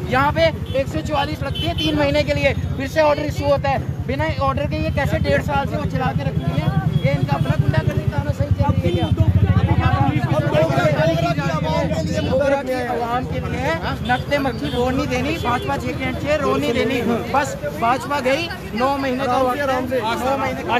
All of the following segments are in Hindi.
यहाँ पे 144 रखती है 3 महीने के लिए, फिर से ऑर्डर इशू होता है। बिना ऑर्डर के ये कैसे 1.5 साल से वो चला के रखी है? ये इनका अपना गुंडा करने का सही चल रही है क्या? आवाम के लिए नकते मक्खी रोड नहीं देनी, भाजपा 6 रोड नहीं देनी। बस भाजपा गई 9 महीने का वक्त है, 9 महीने का।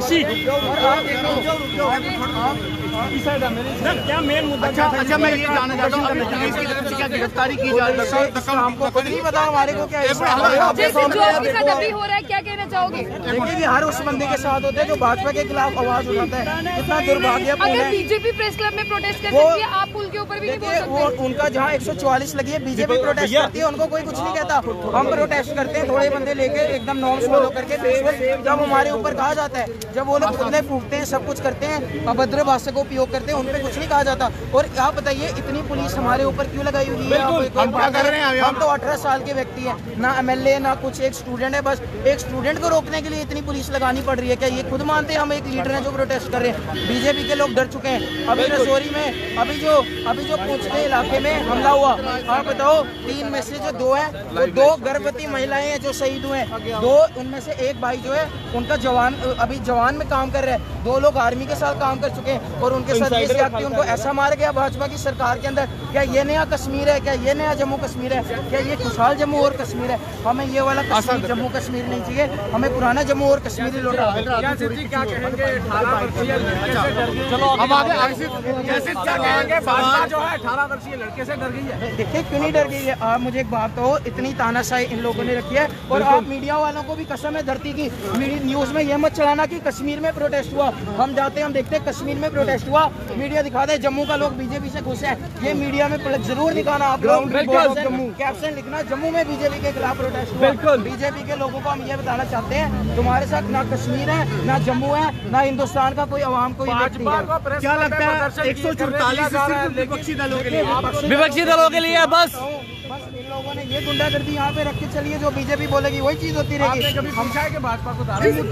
क्या मेन मुद्दा? अच्छा मैं ये जानना चाहता हूँ क्या गिरफ्तारी की जा रही है? हमको खुद नहीं पता हमारे को क्या हो रहा है, क्या कहना चाहोगे? देखिए हर उस बंदे के साथ होते हैं जो भाजपा के खिलाफ आवाज उठाता है। कितना दुर्भाग्यपूर्ण है। बीजेपी प्रेस क्लब में प्रोटेस्ट करती है, आप पुल के ऊपर भी नहीं बोल सकते। वो उनका जहाँ 144 लगी है, बीजेपी प्रोटेस्ट करती है, उनको कोई कुछ नहीं कहता। हम प्रोटेस्ट करते हैं थोड़े बंदे लेके एकदम नॉर्म्स फॉलो करके। जब हमारे ऊपर कहा जाता है, जब वो लोग खुदने फूकते हैं, सब कुछ करते हैं, अभद्र भाषा को उपयोग करते हैं, उन पे कुछ नहीं कहा जाता। और आप बताइए इतनी पुलिस हमारे ऊपर क्यों लगाई हुई है? हम तो 18 साल के व्यक्ति हैं, ना MLA ना कुछ, एक स्टूडेंट है। बस एक स्टूडेंट को रोकने के लिए इतनी पुलिस लगानी पड़ रही है क्या? ये खुद मानते हैं हम एक लीडर हैं जो प्रोटेस्ट कर रहे हैं। बीजेपी के लोग डर चुके हैं। अभी रसोरी में अभी जो पूंछ के इलाके में हमला हुआ, आप बताओ 3 में से जो 2 हैं वो 2 गर्भवती महिलाएं हैं जो शहीद हुए हैं। 2 उनमें से एक भाई जो है उनका अभी जवान में काम कर रहे हैं। 2 लोग आर्मी के साथ काम कर चुके हैं और उनके साथ उनको ऐसा मार गया भाजपा की सरकार के अंदर। क्या ये नया कश्मीर है? क्या ये नया जम्मू कश्मीर है? क्या ये खुशहाल जम्मू और कश्मीर है? हमें ये वाला कश्मीर जम्मू कश्मीर नहीं चाहिए, हमें पुराना जम्मू और कश्मीर ही लौटा। जो है 18 वर्षीय लड़के से डर गई है। देखिए क्यों नहीं डर गई है? आप मुझे एक बात कहो, इतनी तानाशाही इन लोगों ने रखी है। और आप मीडिया वालों को भी कसम है धरती की, न्यूज में ये मत चलाना कि कश्मीर में प्रोटेस्ट हुआ। हम जाते हैं, हम देखते हैं कश्मीर में प्रोटेस्ट हुआ, मीडिया दिखाते हैं जम्मू का लोग बीजेपी से खुश है। ये मीडिया में जरूर दिखाना आप लोग, कैप्शन लिखना जम्मू में बीजेपी के खिलाफ प्रोटेस्ट हुआ। बीजेपी के लोगों को हम ये बताना चाहते हैं तुम्हारे साथ ना कश्मीर है, ना जम्मू है, ना हिंदुस्तान का कोई अवाम कोई व्यक्ति है। क्या लगता है 144 विपक्षी दलों के लिए बस इन लोगों ने ये गुंडागर्दी यहाँ पे रख के चलिए, जो बीजेपी बोलेगी वही चीज होती रहेगी। कभी भाजपा को मुद्दा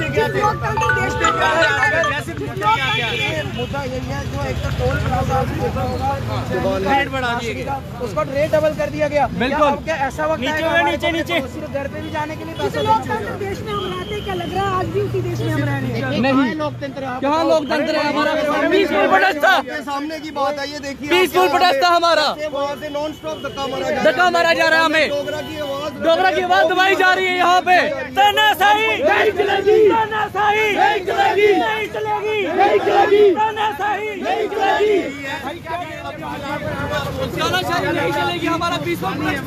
यही है जो एक तो टोल प्लाजा रेट बढ़ा दिया, उसका रेट डबल कर दिया गया। बिल्कुल क्या ऐसा वक्त नीचे सिर्फ घर पे भी जाने के लिए पैसा देश में हम रहते, क्या लग रहा है आज भी उसी देश में हम रह रहे हैं? नहीं लोकतंत्र, कहाँ लोकतंत्र है हमारा? पीसफुल प्रोटेस्ट था, सामने की बात है ये देखिए, पीसफुल प्रोटेस्ट था हमारा। वहाँ से नॉन स्टॉप धक्का मारा जा रहा है, हमें डोगरा की आवाज दबाई जा रही है। यहाँ पे तानाशाही नहीं चलेगी, तानाशाही नहीं चलेगी, नहीं चलेगी, नहीं चलेगी, तानाशाही नहीं चलेगी, तानाशाही नहीं चलेगी। हमारा पीसफुल